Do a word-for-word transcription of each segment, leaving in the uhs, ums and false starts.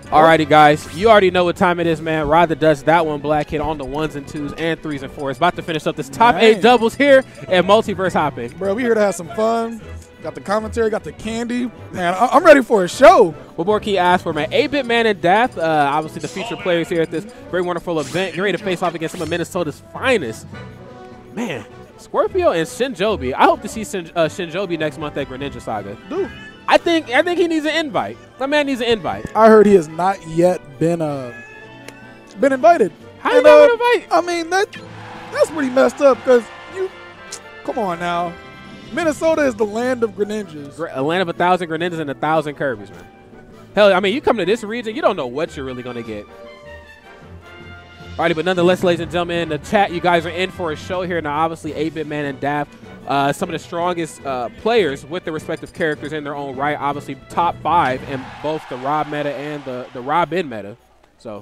Alrighty, guys. You already know what time it is, man. Rod the Dutch, that one black hit on the ones and twos and threes and fours. About to finish up this top Man. eight doubles here at Multiverse Hopping. Bro, we here to have some fun. Got the commentary, got the candy. Man, I I'm ready for a show. What more can you ask for, man? eight bit man and Dath, uh, obviously the featured players here at this very wonderful event. Get ready to face off against some of Minnesota's finest. Man, Scorpio and Shinjobi. I hope to see Shin, uh, Shinjobi next month at Greninja Saga. Dude. I think I think he needs an invite. That man needs an invite. I heard he has not yet been uh been invited. How you And, not uh, been invited? I mean that that's pretty messed up because you come on now. Minnesota is the land of Greninjas. A land of a thousand Greninjas and a thousand Kirby's, man. Hell, I mean, you come to this region, you don't know what you're really gonna get. Alrighty, but nonetheless, ladies and gentlemen, in the chat, you guys are in for a show here. Now, obviously, eight bit man and Dath, uh, some of the strongest uh, players with their respective characters in their own right. Obviously, top five in both the Rob meta and the, the Rob in meta. So,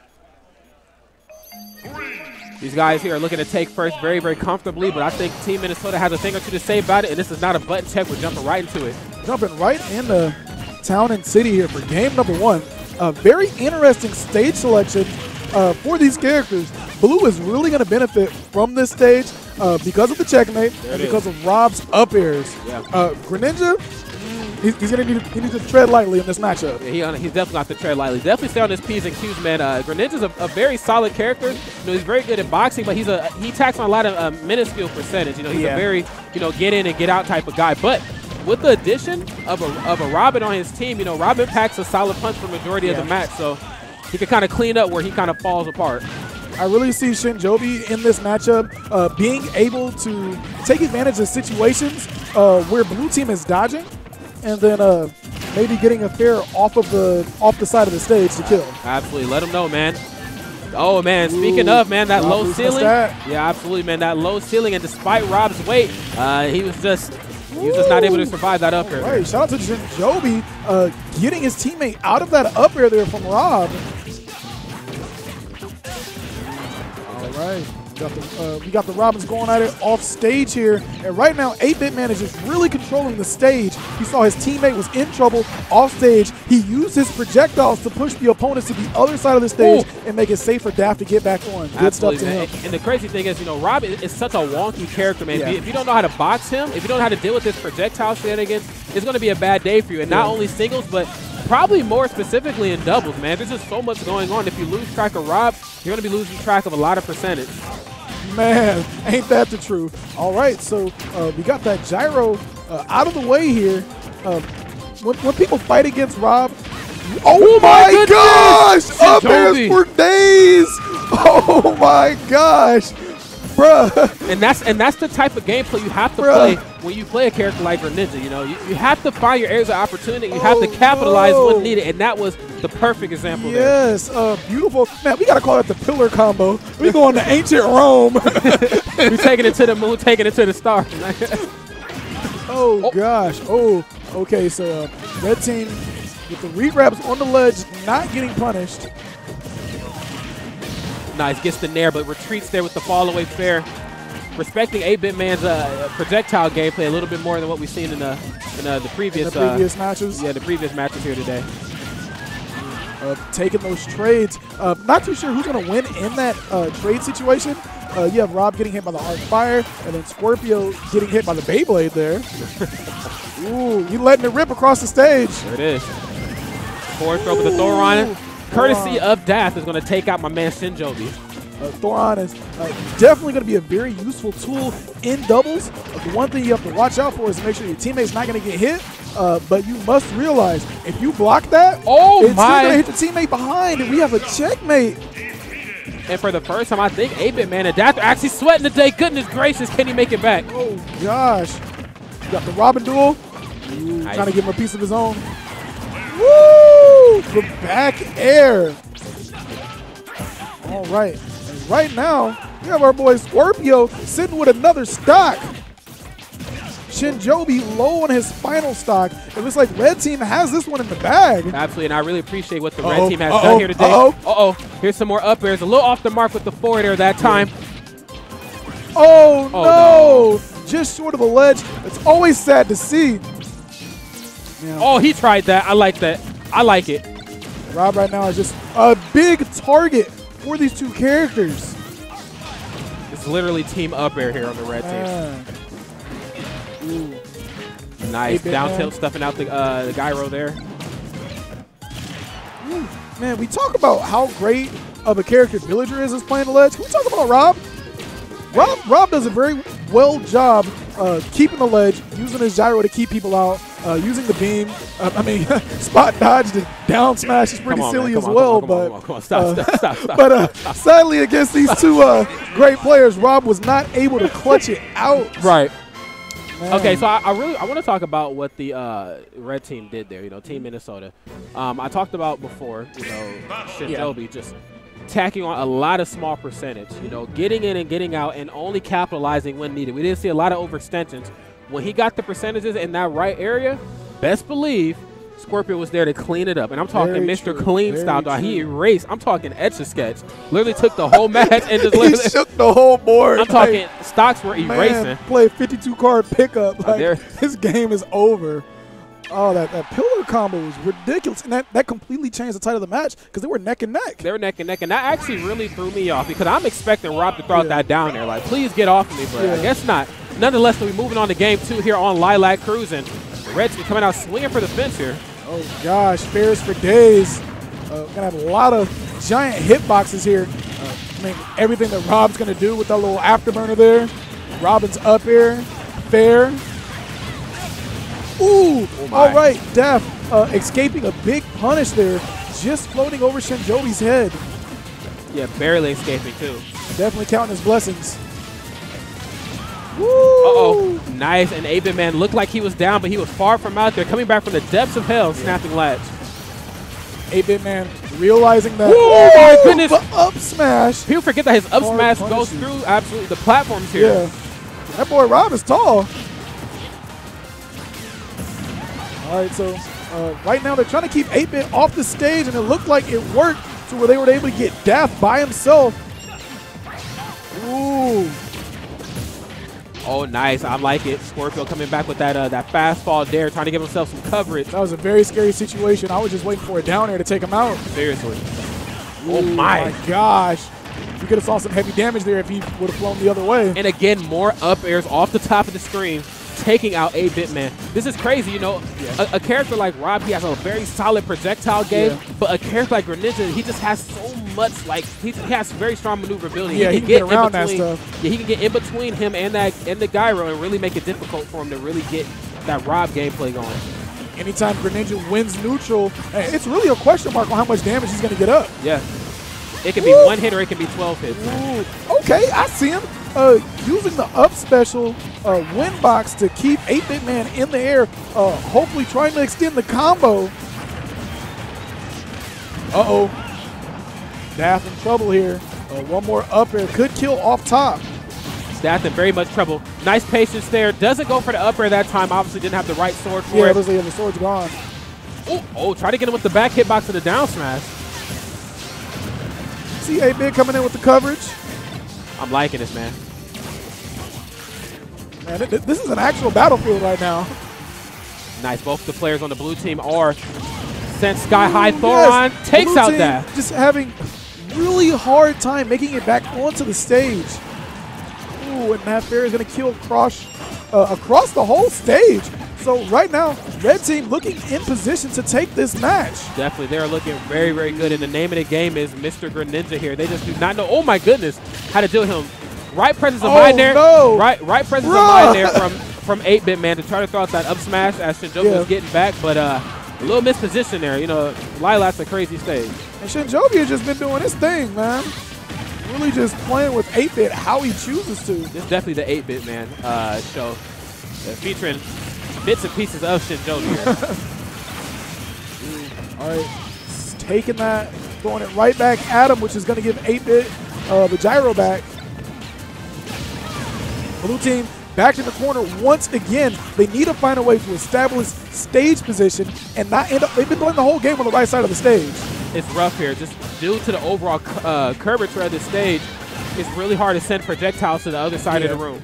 these guys here are looking to take first very, very comfortably, but I think Team Minnesota has a thing or two to say about it, and this is not a button check. We're jumping right into it. Jumping right into town and city here for game number one. A very interesting stage selection uh, for these characters. Blue is really going to benefit from this stage uh, because of the checkmate and because of Rob's up airs. Yeah. Uh, Greninja, he's, he's going to need he needs to tread lightly in this matchup. Yeah, he on, he's definitely got to tread lightly. Definitely stay on his P's and Q's, man. Uh, Greninja's a, a very solid character. You know, he's very good at boxing, but he's a he tacks on a lot of uh, minuscule percentage. You know, he's Yeah. a very you know get in and get out type of guy. But with the addition of a of a Robin on his team, you know, Robin packs a solid punch for the majority Yeah. of the match, so he can kind of clean up where he kind of falls apart. I really see Shinjobi in this matchup uh, being able to take advantage of situations uh, where blue team is dodging, and then uh, maybe getting a fair off of the off the side of the stage to kill. Absolutely, let him know, man. Oh man, speaking Ooh, of man, that Rob low losing ceiling. that. Yeah, absolutely, man, that low ceiling, and despite Rob's weight, uh, he was just he was just not able to survive that up air. All right, shout out to Shinjobi uh, getting his teammate out of that up air there from Rob. All right, we got the, uh, we got the Robins going at it off stage here, and right now eight bit man is just really controlling the stage. He saw his teammate was in trouble off stage. He used his projectiles to push the opponents to the other side of the stage Ooh. and make it safe for Dath to get back on. Good Absolutely, stuff to man. him. And the crazy thing is, you know, Rob is, is such a wonky character, man. Yeah. If, you, if you don't know how to box him, if you don't know how to deal with his projectile shenanigans, it's going to be a bad day for you. And not Yeah. only singles, but probably more specifically in doubles, man. There's just so much going on. If you lose track of Rob, you're going to be losing track of a lot of percentage. Man, ain't that the truth? All right, so uh, we got that gyro uh, out of the way here. Uh, when, when people fight against Rob, oh, Oh my my gosh! Up airs Shinjobi. for days! Oh my gosh! Bruh. And that's and that's the type of gameplay you have to Bruh. play when you play a character like Greninja. You know, you, you have to find your areas of opportunity. You have to capitalize no. when needed, and that was the perfect example there. Yes, uh, beautiful. Man, we got to call it the pillar combo. We going to ancient Rome. We're taking it to the moon, taking it to the stars. Oh, Oh. gosh. Oh, okay. So uh, red team with the re-grabs on the ledge, not getting punished. Nice, gets the nair, but retreats there with the fall away fair. Respecting eight bit man's uh, projectile gameplay a little bit more than what we've seen in the in uh, the previous In the previous uh, matches. Yeah, the previous matches here today. Uh, taking those trades. Uh, not too sure who's going to win in that uh, trade situation. Uh, you have Rob getting hit by the Arc Fire, and then Scorpio getting hit by the Beyblade there. Ooh, you letting it rip across the stage. There it is. Forward throw with the Thoron. Courtesy of Dath is going to take out my man Shinjobi. Uh, Thoron is uh, definitely going to be a very useful tool in doubles. Uh, the one thing you have to watch out for is to make sure your teammate's not going to get hit. Uh, but you must realize if you block that, Oh it's my! going to hit the teammate behind, and we have a checkmate. And for the first time, I think eight bit man and Dath are actually sweating today. Goodness gracious, can he make it back? Oh gosh! You got the Robin duel. Ooh, Nice. Trying to give him a piece of his own. Woo! The back air. All right. And right now, we have our boy Scorpio sitting with another stock. Shinjobi low on his final stock. It looks like Red Team has this one in the bag. Absolutely, and I really appreciate what the Uh-oh, red team has uh-oh, done here today. uh-oh. Uh-oh. Here's some more up airs. A little off the mark with the forward air that time. Oh, Oh, no. Just short of the ledge. It's always sad to see. Yeah. Oh, he tried that. I like that. I like it. Rob right now is just a big target for these two characters. It's literally team up air here on the red Man. team. Ooh. Nice down tilt stuffing out the, uh, the gyro there. Ooh. Man, we talk about how great of a character Villager is as playing the ledge. Can we talk about Rob? Rob, Rob does a very well job uh, keeping the ledge, using his gyro to keep people out, uh, using the beam. Uh, I mean, spot dodge to down smash is pretty on, silly man. as on, well. come but on, come on, come on. Stop, uh, stop, stop, stop. But uh, sadly, against these two uh, great players, Rob was not able to clutch it out. Right. Man. Okay, so I, I really I want to talk about what the uh, red team did there. You know, Team Minnesota. Um, I talked about before. You know, Shinjobi yeah. just tacking on a lot of small percentage. You know, getting in and getting out, and only capitalizing when needed. We didn't see a lot of overextensions. When he got the percentages in that right area, best believe Scorpio was there to clean it up. And I'm talking Very Mister True. Clean Very style. Dog. true. He erased. I'm talking Etch-a-Sketch. Literally took the whole match and just literally he shook the whole board. I'm talking like, stocks were erasing. Man, play fifty-two card pickup. Like, there. This game is over. Oh, that, that pillar combo was ridiculous. And that, that completely changed the title of the match because they were neck and neck. They were neck and neck. And that actually really threw me off because I'm expecting Rob to throw yeah. that down there. Like, please get off of me, but yeah. I guess not. Nonetheless, we're moving on to game two here on Lilac Cruising. The Reds coming out swinging for the fence here. Oh, gosh. Fairs for days. Uh, going to have a lot of giant hitboxes here. Uh, I mean, everything that Rob's going to do with that little afterburner there. Robin's up here. Fair. Ooh. Oh all right. Dath uh, escaping a big punish there. Just floating over Shinjobi's head. Yeah, barely escaping, too. Definitely counting his blessings. Uh-oh. Nice. And eight bit Man looked like he was down, but he was far from out there. Coming back from the depths of hell, snapping latch. eight bit Man realizing that. Oh, my goodness. The up smash. People forget that his up smash goes through absolutely the platforms here. Yeah. That boy Rob is tall. All right, so uh, right now they're trying to keep eight bit off the stage, and it looked like it worked to where they were able to get Dath by himself. Ooh. Oh, nice. I like it. Scorpio coming back with that uh, that fastball dare, trying to give himself some coverage. That was a very scary situation. I was just waiting for a down air to take him out. Seriously. Ooh, oh, my. my gosh. You could have saw some heavy damage there if he would have flown the other way. And again, more up airs off the top of the screen, taking out eight bit Man. This is crazy, you know. Yeah. A, a character like Rob, he has a very solid projectile game, yeah. but a character like Greninja, he just has so much, like, he, he has very strong maneuverability. Yeah, he, he can, can get, get around in between, that stuff. Yeah, he can get in between him and that and the gyro and really make it difficult for him to really get that Rob gameplay going. Anytime Greninja wins neutral, it's really a question mark on how much damage he's going to get up. Yeah. It can Ooh. be one hit or it can be twelve hits. Ooh. Okay, I see him uh, using the up special uh, win box to keep eight bit Man in the air, uh, hopefully trying to extend the combo. Uh-oh. Dath in trouble here. Uh, one more up air could kill off top. Dath in very much trouble. Nice patience there. Doesn't go for the up air that time. Obviously didn't have the right sword for yeah, it. Yeah, the sword's gone. Ooh. Oh, try to get him with the back hitbox of the down smash. See eight bit coming in with the coverage. I'm liking this, man. Man, th this is an actual battlefield right now. Nice. Both the players on the blue team are sent sky high. Thoron yes. takes blue out team that. Just having really hard time making it back onto the stage. Ooh, and that fair is going to kill across, uh, across the whole stage. So right now, red team looking in position to take this match. Definitely, they're looking very, very good. And the name of the game is Mister Greninja here. They just do not know, oh my goodness, how to deal with him. Right presence of oh, mind there. No. Right right presence Bruh. of mind there from, from eight bit Man to try to throw out that up smash as Shinjobi yeah. was getting back. But uh, a little misposition there. You know, Lilac's a crazy stage. And Shinjobi has just been doing his thing, man. Really just playing with eight bit how he chooses to. This is definitely the eight bit Man uh, show, uh, featuring bits and pieces of Shinjobi here. All right, just taking that, throwing it right back at him, which is going to give eight bit uh, the gyro back. Blue team back in the corner once again. They need to find a way to establish stage position and not end up. They've been playing the whole game on the right side of the stage. It's rough here, just due to the overall uh, curvature of the stage. It's really hard to send projectiles to the other side yeah. of the room.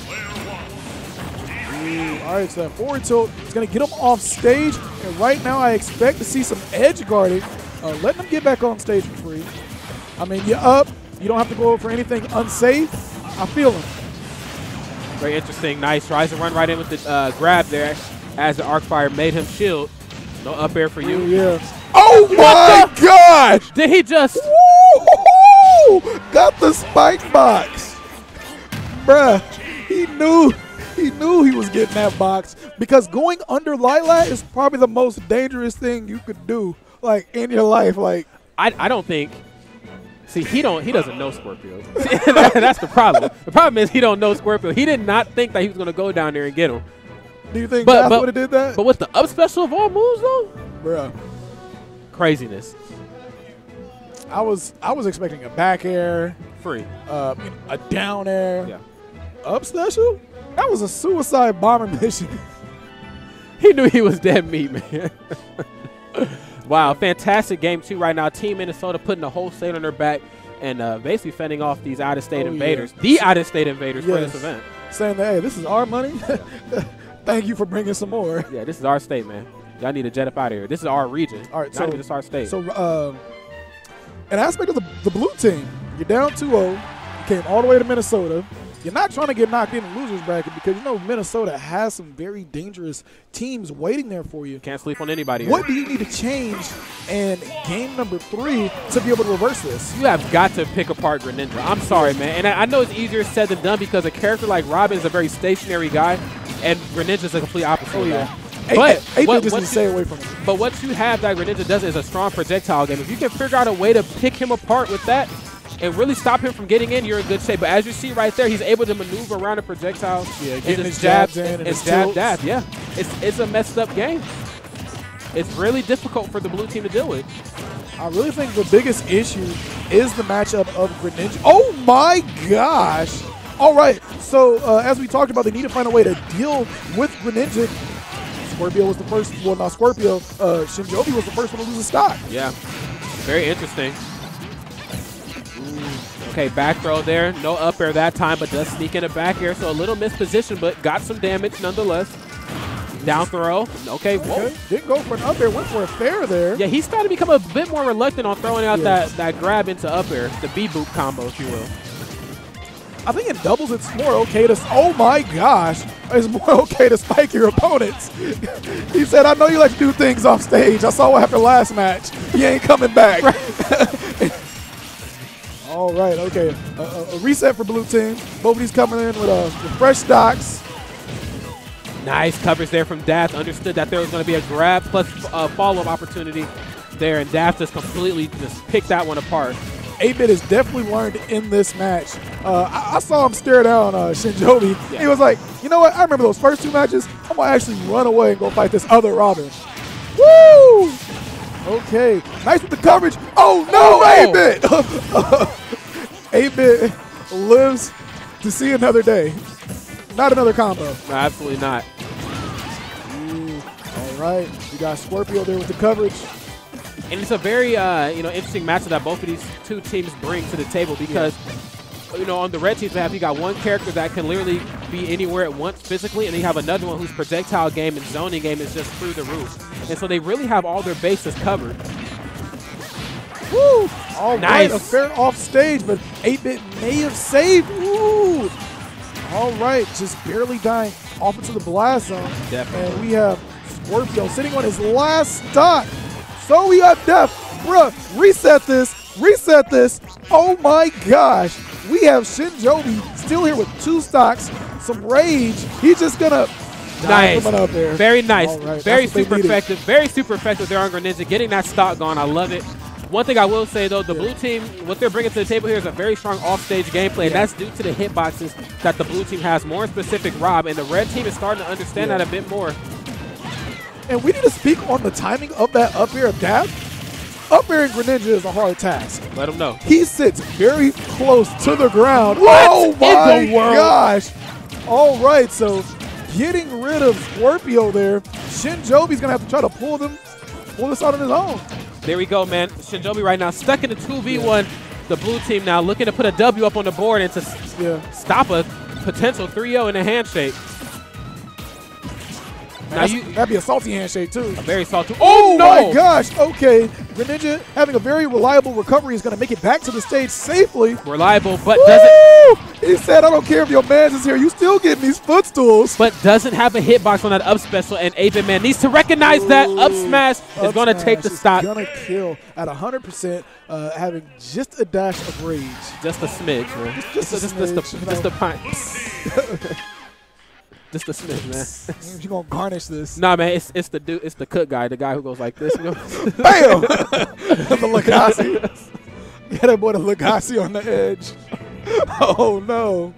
Ooh, all right, so that forward tilt is going to get him off stage. And right now I expect to see some edge guarding uh, letting them get back on stage for free. I mean, you're up. You don't have to go for anything unsafe. I feel him. Very interesting. Nice. Tries to run right in with the uh, grab there as the arc fire made him shield. No up air for you. Ooh, yeah. Oh my gosh! Did he just? Woo! Got the spike box, bruh. He knew, he knew he was getting that box because going under Lilat is probably the most dangerous thing you could do, like in your life. Like I, I don't think. See, he don't. He doesn't know Scorpio. That's the problem. The problem is he don't know Scorpio. He did not think that he was gonna go down there and get him. Do you think but, Dath would have did that? But with the up special of all moves, though, bruh, craziness. I was I was expecting a back air, free, uh, a down air, yeah, up special. That was a suicide bomber mission. He knew he was dead meat, man. Wow, fantastic game two right now. Team Minnesota putting the whole state on their back and uh, basically fending off these out-of-state oh, invaders, yeah. the out-of-state invaders yes. for this event. Saying that, hey, this is our money. Yeah. Thank you for bringing some more. Yeah, this is our state, man. Y'all need to jet up out of here. This is our region. All right, Not so even just our state. So, um, an aspect of the, the blue team, you're down two oh, you came all the way to Minnesota. You're not trying to get knocked in the losers bracket because you know Minnesota has some very dangerous teams waiting there for you. Can't sleep on anybody. What here. do you need to change in game number three to be able to reverse this? You have got to pick apart Greninja. I'm sorry, man. And I, I know it's easier said than done because a character like Robin is a very stationary guy, and Greninja is a complete opposite. Oh, of yeah. that. Eight, But eight what, just what need to you, stay away from him. But what you have that Greninja does is a strong projectile game. If you can figure out a way to pick him apart with that and really stop him from getting in, you're in good shape. But as you see right there, he's able to maneuver around the projectiles Yeah, and getting just his jab jabs in and and, his jab tilts. Dath. Yeah, it's it's a messed up game. It's really difficult for the blue team to deal with. I really think the biggest issue is the matchup of Greninja. Oh my gosh! All right, so uh, as we talked about, they need to find a way to deal with Greninja. Scorpio was the first, well, not Scorpio, uh, Shinjobi was the first one to lose a stock. Yeah, very interesting. Ooh. Okay, back throw there. No up air that time, but does sneak in a back air, so a little misposition, but got some damage nonetheless. Down throw. Okay, whoa. Okay. Didn't go for an up air, went for a fair there. Yeah, he's starting to become a bit more reluctant on throwing out Yeah. that, that grab into up air, the B-boop combo, if you will. I think in doubles it's more okay to, oh my gosh, it's more okay to spike your opponents. He said, I know you like to do things off stage. I saw what happened last match. He ain't coming back. All right, okay. A, a, a reset for blue team. Both of these coming in with, uh, with fresh stocks. Nice coverage there from Dath. Understood that there was going to be a grab plus uh, follow-up opportunity there, and Dath just completely just picked that one apart. eight bit has definitely learned in this match. Uh, I, I saw him stare down uh, Shinjobi. Yeah. He was like, you know what? I remember those first two matches. I'm going to actually run away and go fight this other Robin. Woo! Okay. Nice with the coverage. Oh, no, Oh. eight bit. eight bit lives to see another day. Not another combo. No, absolutely not. Ooh. All right. You got Scorpio there with the coverage. And it's a very uh, you know, interesting matchup that both of these two teams bring to the table because, yeah. you know, on the red team's behalf, you got one character that can literally be anywhere at once physically, and then you have another one whose projectile game and zoning game is just through the roof. And so they really have all their bases covered. Woo! All Nice. right, a fair off stage, but eight bit may have saved. Woo! All right, just barely dying off into the blast zone. Definitely. And we have Scorpio sitting on his last stock. So we got Dath. Bruh, reset this, reset this. Oh my gosh. We have Shinjobi still here with two stocks, some rage. He's just gonna Nice. up there. Very nice. Right, very super effective. Very super effective there on Greninja. Getting that stock gone. I love it. One thing I will say, though, the yeah. blue team, what they're bringing to the table here is a very strong off-stage gameplay, and Yeah. that's due to the hitboxes that the blue team has. More specific Rob, and the red team is starting to understand Yeah. that a bit more. And we need to speak on the timing of that up air of Dath. Up air in Greninja is a hard task. Let them know. He sits very close to the ground. What Oh in my the world? gosh. All right, so getting rid of Scorpio there. Shinjobi's going to have to try to pull them, pull this out on his own. There we go, man. Shinjobi right now stuck in the two v one. The blue team now looking to put a W up on the board and to s Yeah. stop a potential three oh in a handshake. Now That's- you, that'd be a salty handshake, too. very salty. Oh, Oh, no! my gosh. Okay. Greninja having a very reliable recovery is going to make it back to the stage safely. Reliable, but Woo! doesn't. He said, I don't care if your man's is here. You still getting these footstools. But doesn't have a hitbox on that up special, and eight bit man needs to recognize Ooh. that up smash is Up going to take the stock. Going to kill at one hundred percent, uh, having just a dash of rage. Just a smidge, man. Just, just, just, just, a smidge, just, a, just a pint. Just a smidge, man. You gonna garnish this? Nah, man. It's it's the dude. It's the cook guy. The guy who goes like this. You know? Bam! The Legacy. Yeah, that boy the Legacy on the edge. Oh no.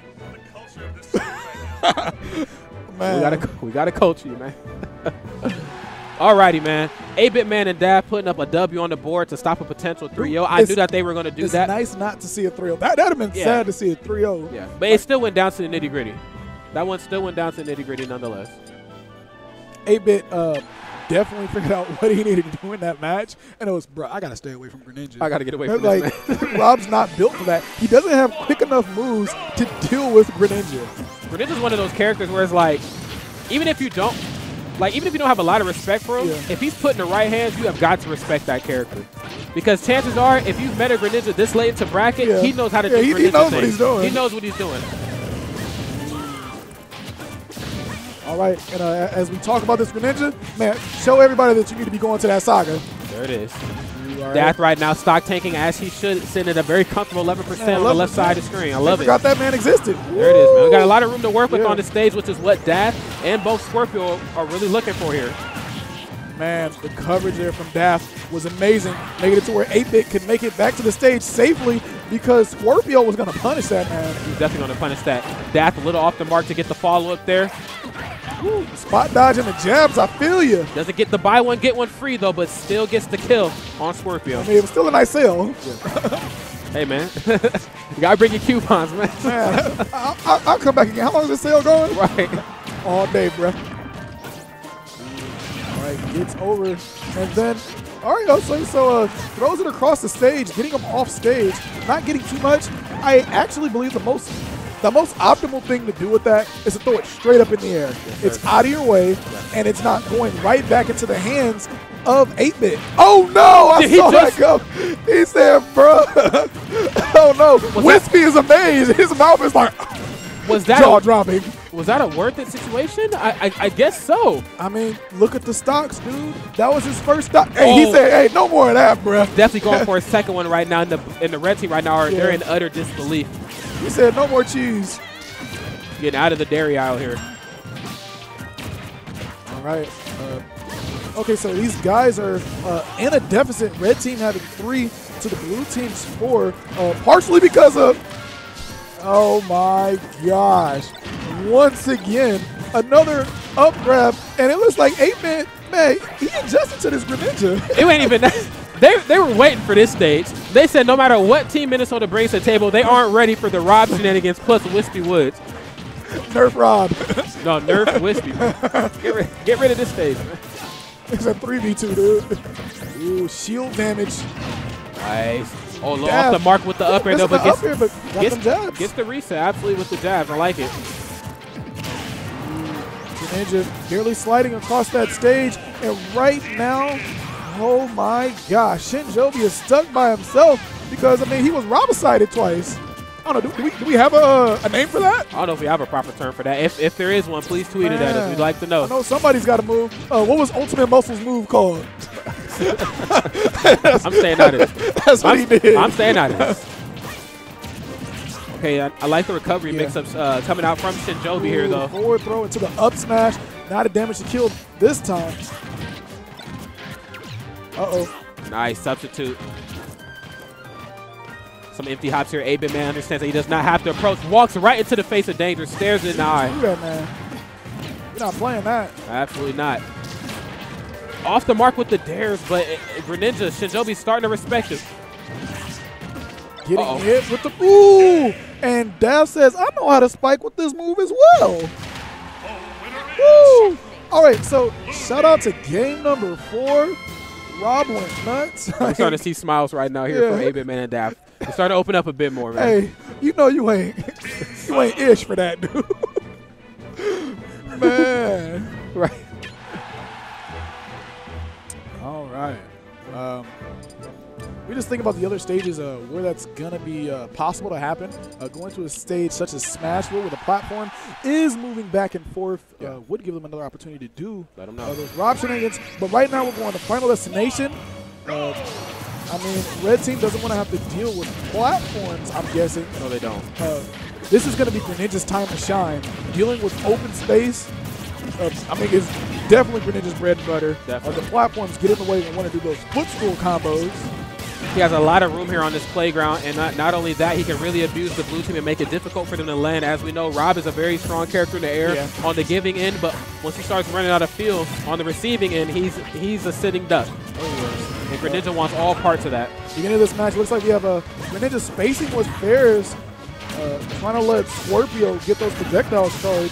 Man. We gotta we gotta coach you, man. Alrighty, man. eight bit man and Dath putting up a W on the board to stop a potential three oh. I it's, knew that they were gonna do it's that. It's nice not to see a three oh. That that'd have been yeah. sad to see a three oh. Yeah, but it still went down to the nitty gritty. That one still went down to the nitty gritty nonetheless. eight bit uh, definitely figured out what he needed to do in that match, and it was, bro, I gotta stay away from Greninja. I gotta get away from like, this, man. Rob's not built for that. He doesn't have quick enough moves to deal with Greninja. Greninja's one of those characters where it's like, even if you don't, like even if you don't have a lot of respect for him, yeah. if he's put in the right hands, you have got to respect that character. Because chances are, if you've met a Greninja this late into bracket, yeah. he knows how to yeah, do he, Greninja he knows things. what he's doing. He knows what he's doing. All right, and uh, as we talk about this Greninja, man, show everybody that you need to be going to that saga. There it is. Right. Dath right now stock tanking as he should, sitting at a very comfortable eleven percent on the left side of the screen. I love I it. forgot that man existed. There it is, man. We got a lot of room to work with yeah. on the stage, which is what Dath and both Scorpio are really looking for here. Man, the coverage there from Dath was amazing, making it to where eight bit could make it back to the stage safely because Scorpio was going to punish that, man. He's definitely going to punish that. Dath a little off the mark to get the follow-up there. Woo, spot dodging the jabs, I feel you. Doesn't get the buy one, get one free, though, but still gets the kill on Scorpio. I mean, it was still a nice sale. Hey, man. You got to bring your coupons, man. Man, I'll, I'll, I'll come back again. How long is this sale going? Right. All day, bro. All right, gets over. And then, all right, oh, so, so uh, throws it across the stage, getting him off stage, not getting too much. I actually believe the most The most optimal thing to do with that is to throw it straight up in the air. Yes, it's out of your way, yes. and it's not going right back into the hands of eight bit. Oh, no! I Did saw he that just... go. He said, bro. Oh, no. Was Wispy that... is amazed. His mouth is like was that jaw a, dropping. Was that a worth it situation? I, I I guess so. I mean, look at the stocks, dude. That was his first stock. Hey, oh. he said, hey, no more of that, bro. Definitely going for a second one right now in the, in the red team right now. Are, yeah. They're in utter disbelief. He said, no more cheese. Getting out of the dairy aisle here. All right. Uh, okay, so these guys are uh, in a deficit. Red team having three to the blue team's four, uh, partially because of, oh my gosh, once again, another up grab, and it looks like eight bit, man, he adjusted to this Greninja. It ain't even that. They, they were waiting for this stage. They said no matter what Team Minnesota brings to the table, they aren't ready for the Rob shenanigans plus Wispy Woods. Nerf Rob. No, nerf Wispy. Get rid, get rid of this stage, man. It's a three v two, dude. Ooh, shield damage. Nice. Oh, look, off the mark with the up air, though, but gets, up air, but got gets, them jabs. gets the reset, absolutely, with the jabs. I like it. Greninja barely sliding across that stage, and right now, oh my gosh, Shinjobi is stuck by himself because, I mean, he was Robicided twice. I don't know, do, do, we, do we have a, a name for that? I don't know if we have a proper term for that. If, if there is one, please tweet Man, it at us. We'd like to know. I know somebody's got to move. Uh, what was Ultimate Muscle's move called? I'm staying out of this. That's what I'm, he did. I'm staying out of this. Okay, I, I like the recovery yeah. mix-ups uh, coming out from Shinjobi here, though. Forward throw into the up smash. Not a damage to kill this time. Uh-oh. Nice substitute. Some empty hops here. eight bit man understands that he does not have to approach. Walks right into the face of danger. Stares in the eye. Do that, man. You're not playing that. Absolutely not. Off the mark with the dares, but it, it, Greninja, Shinjobi's starting to respect it. Getting Uh-oh. hit with the ooh, and Dath says, "I know how to spike with this move as well." Woo! All right, so shout out to game number four. Rob went nuts. I'm starting to see smiles right now here Yeah. from eight bit man and Dath. It's starting to open up a bit more, man. Hey, you know you ain't you ain't ish for that, dude. Man. Right. All right. Um, we just think about the other stages uh, where that's going to be uh, possible to happen. Uh, going to a stage such as Smash WiiU, where the platform is moving back and forth, yeah. uh, would give them another opportunity to do Let them know. Uh, those Rob shenanigans. But right now we're going to Final Destination. Uh, I mean, Red Team doesn't want to have to deal with platforms, I'm guessing. No, they don't. Uh, this is going to be Greninja's time to shine. Dealing with open space, uh, I mean, it's definitely Greninja's bread and butter. Uh, the platforms get in the way when we want to do those footstool combos. He has a lot of room here on this playground, and not, not only that, he can really abuse the blue team and make it difficult for them to land. As we know, Rob is a very strong character in the air yeah. on the giving end, but once he starts running out of field on the receiving end, he's he's a sitting duck. Oh, yeah. And Greninja wants all parts of that. Beginning of this match, looks like we have a Greninja spacing with Bears, uh, trying to let Scorpio get those projectiles charged.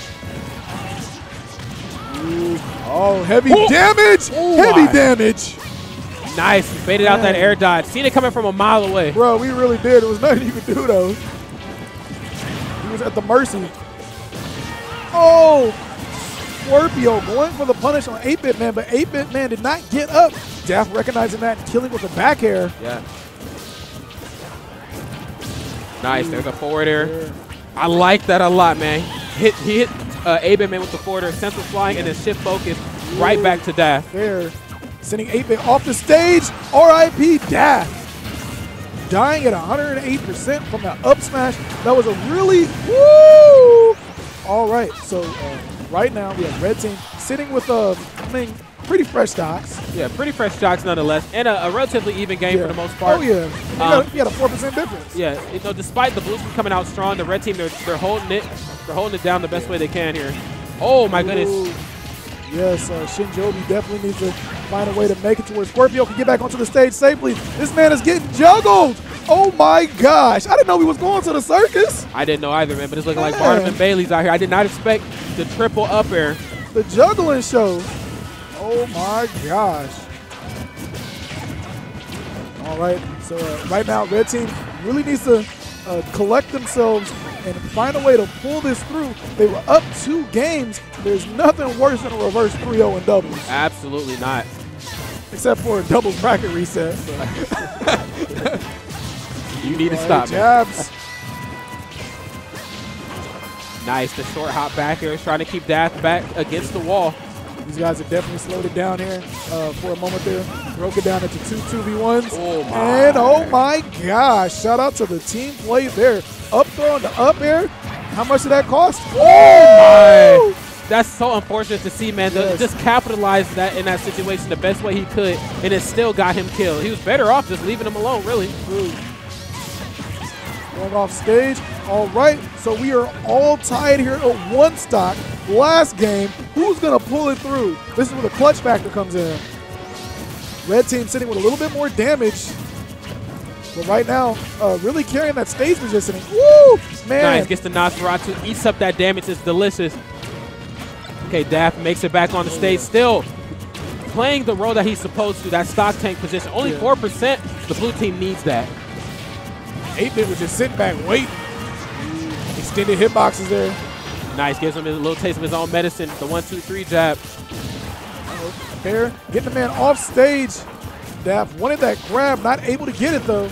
Ooh. Oh, heavy Ooh. damage! Ooh, heavy my. damage! Nice, baited Man. out that air dodge. Seen it coming from a mile away. Bro, we really did. There was nothing you could do, though. He was at the mercy. Oh! Scorpio going for the punish on eight bit man, but eight bit man did not get up. Dath recognizing that and killing with the back air. Yeah. Nice, there's a forward air. I like that a lot, man. Hit, he hit uh, eight bit man with the forward air, central flying, and then shift focus Ooh. right back to Dath. Fair. Sending eight bit off the stage. R I P Dath. Dying at one hundred eight percent from that up smash. That was a really, woo! All right, so uh, right now we have Red Team sitting with, uh, I mean, pretty fresh stocks. Yeah, pretty fresh stocks nonetheless, and a, a relatively even game yeah. for the most part. Oh, yeah. You, um, got, you got a four percent difference. Yeah, you know, despite the blue team coming out strong, the red team, they're, they're holding it. They're holding it down the best way they can here. Oh, my Ooh. goodness. Yes, uh, Shinjobi definitely needs to find a way to make it to where Scorpio can get back onto the stage safely. This man is getting juggled. Oh, my gosh. I didn't know he was going to the circus. I didn't know either, man, but it's looking man. like Barnum and Bailey's out here. I did not expect the triple up air. The juggling show. Oh, my gosh. All right, so uh, right now, Red Team really needs to uh, collect themselves and find a way to pull this through. They were up two games. There's nothing worse than a reverse three oh in doubles. Absolutely not. Except for a doubles bracket reset. So. You need to right, stop, Jabs. Nice, the short hop back here is trying to keep Dath back against the wall. These guys have definitely slowed it down here uh, for a moment there. Broke it down into two two v ones. Oh my. And oh my gosh, shout out to the team play there. Up throw on the up air. How much did that cost? Oh my. That's so unfortunate to see, man. Yes. The, just capitalized that in that situation the best way he could, and it still got him killed. He was better off just leaving him alone, really. Ooh. Going off stage. All right, so we are all tied here at one stock. Last game, who's going to pull it through? This is where the clutch factor comes in. Red Team sitting with a little bit more damage. But right now, uh, really carrying that stage positioning. Woo! Man. Nice, gets the Nosferatu, eats up that damage. It's delicious. Okay, Dath makes it back on the stage. Still playing the role that he's supposed to, that stock tank position. Only yeah. four percent. The blue team needs that. eight bit was just sitting back waiting. Extended hitboxes there. Nice, gives him a little taste of his own medicine. The one, two, three jab. There, getting the man off stage. Dath wanted that grab, not able to get it though.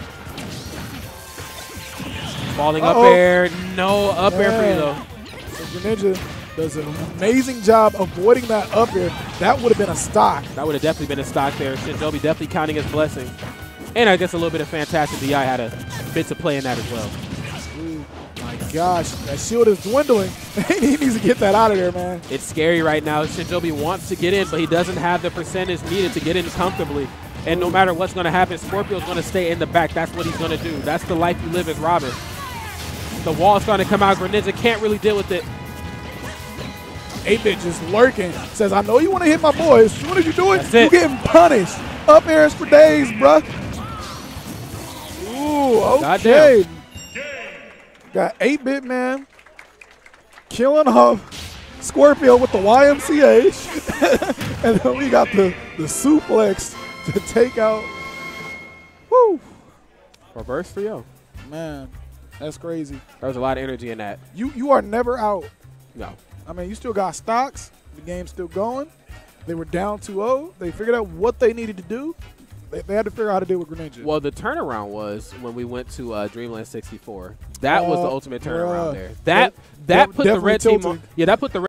Falling Uh-oh. up air, no up man. air for you though. So Greninja does an amazing job avoiding that up air. That would have been a stock. That would have definitely been a stock there. Shinjobi definitely counting his blessing. And I guess a little bit of Fantastic D I had a bit to play in that as well. Ooh, my gosh, that shield is dwindling. He needs to get that out of there, man. It's scary right now. Shinjobi wants to get in, but he doesn't have the percentage needed to get in comfortably. And no matter what's going to happen, Scorpio's going to stay in the back. That's what he's going to do. That's the life you live as Robin. The wall's starting to come out. Greninja can't really deal with it. eight bit just lurking. Says, I know you want to hit my boys. As soon as you do it, That's you're it. getting punished. Up airs for days, bruh. Ooh, okay. Got eight bit man killing off Scorpio with the Y M C A. And then we got the, the suplex to take out. Woo. Reverse three oh. Man, that's crazy. There was a lot of energy in that. You you are never out. No. I mean, you still got stocks. The game's still going. They were down two oh. They figured out what they needed to do. They, they had to figure out how to deal with Greninja. Well, the turnaround was when we went to uh, Dreamland sixty-four. That uh, was the ultimate turnaround uh, there. That that, that put the red tilted. team on. Yeah, that put the